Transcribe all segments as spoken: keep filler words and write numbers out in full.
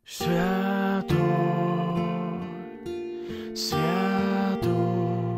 Святой, святой,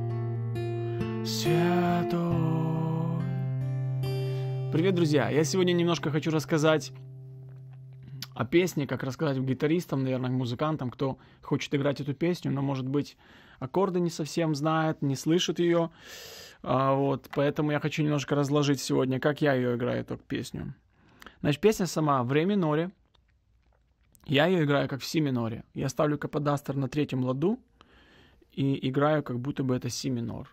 святой. Привет, друзья! Я сегодня немножко хочу рассказать о песне, как рассказать гитаристам, наверное, музыкантам, кто хочет играть эту песню, но, может быть, аккорды не совсем знает, не слышит ее. А, вот, поэтому я хочу немножко разложить сегодня, как я ее играю, эту песню. Значит, песня сама в ре миноре. Я ее играю как в си миноре. Я ставлю каподастер на третьем ладу и играю, как будто бы это си минор.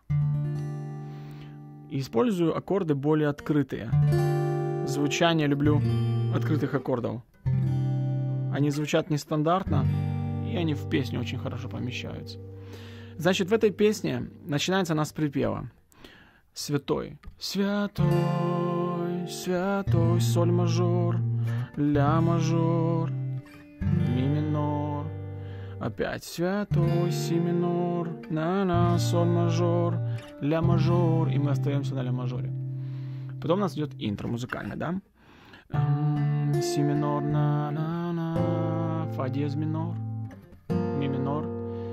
И использую аккорды более открытые. Звучание люблю открытых аккордов. Они звучат нестандартно, и они в песню очень хорошо помещаются. Значит, в этой песне начинается она с припева. Святой. Святой, святой, соль мажор, ля мажор, ми минор. Опять святой, си минор, на-на, соль мажор, ля мажор. И мы остаемся на ля мажоре. Потом у нас идет интро музыкальное, да? Си минор, на-на-на, фа диез минор, ми минор,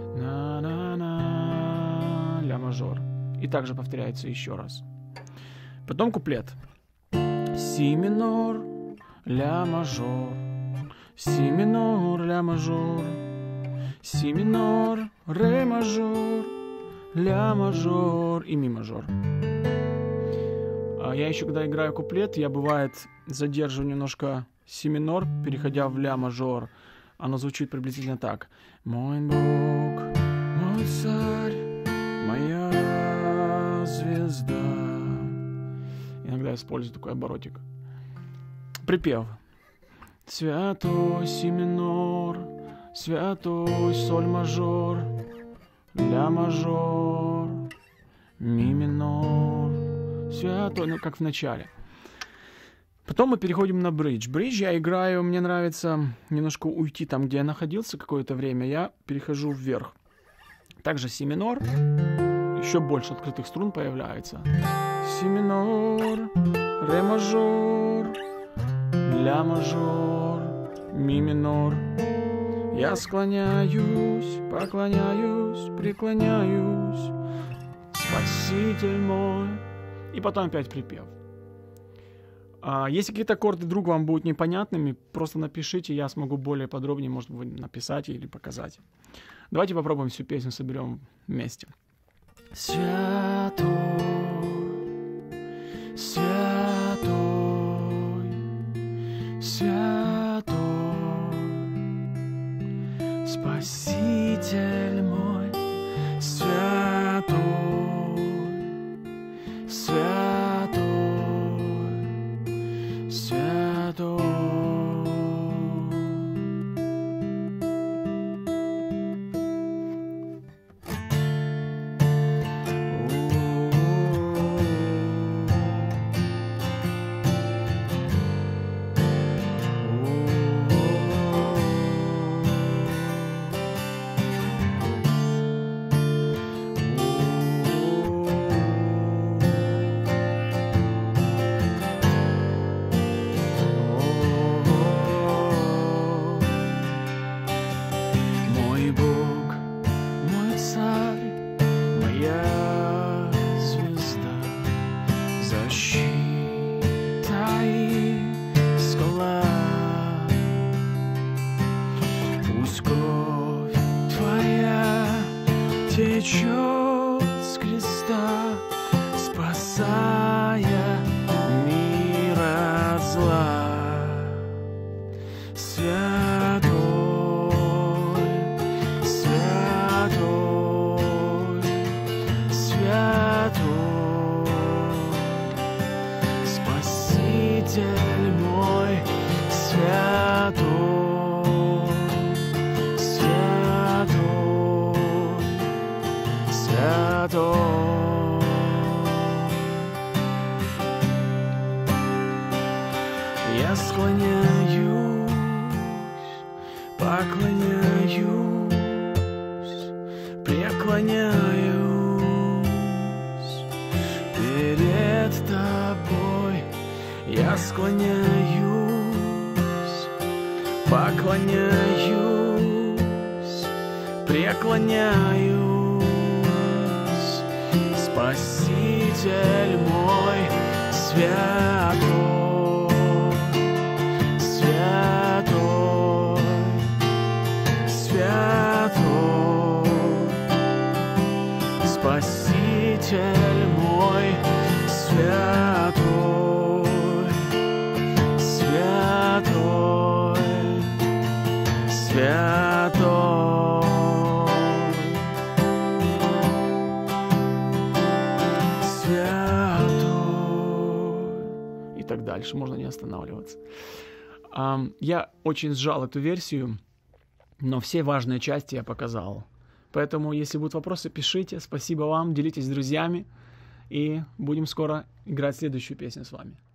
на-на-на, ля мажор. И также повторяется еще раз. Потом куплет. Си минор, ля мажор, си минор, ля мажор, си минор, ре мажор, ля мажор и ми мажор. А я еще, когда играю куплет, я, бывает, задерживаю немножко си минор, переходя в ля мажор. Оно звучит приблизительно так. Мой Бог, мой царь, моя звезда. Иногда использую такой оборотик. Припев. Святой, си минор, святой, соль мажор, ля мажор, ми минор, святой, ну как в начале. Потом мы переходим на бридж. Бридж я играю, мне нравится немножко уйти там, где я находился какое-то время, я перехожу вверх. Также си минор, еще больше открытых струн появляется. Си минор, ре мажор, ля мажор, ми минор. Я склоняюсь, поклоняюсь, преклоняюсь, Спаситель мой. И потом опять припев. А если какие-то аккорды вдруг вам будут непонятными, просто напишите, я смогу более подробнее, может быть, написать или показать. Давайте попробуем всю песню соберем вместе. Святой, святой, святой, Спаситель мой, святой, святой, святой. Течет с креста, спасая мир от зла. Святой, святой, святой, Спаситель мой, святой, святой, святой. Я склоняюсь, поклоняюсь, преклоняюсь перед тобой. Я склоняюсь, поклоняюсь, преклоняюсь, Спаситель мой святой, святой, святой, Спаситель мой святой, святой, святой, святой. И так дальше, можно не останавливаться. Я очень сжал эту версию, но все важные части я показал. Поэтому, если будут вопросы, пишите. Спасибо вам, делитесь с друзьями. И будем скоро играть следующую песню с вами.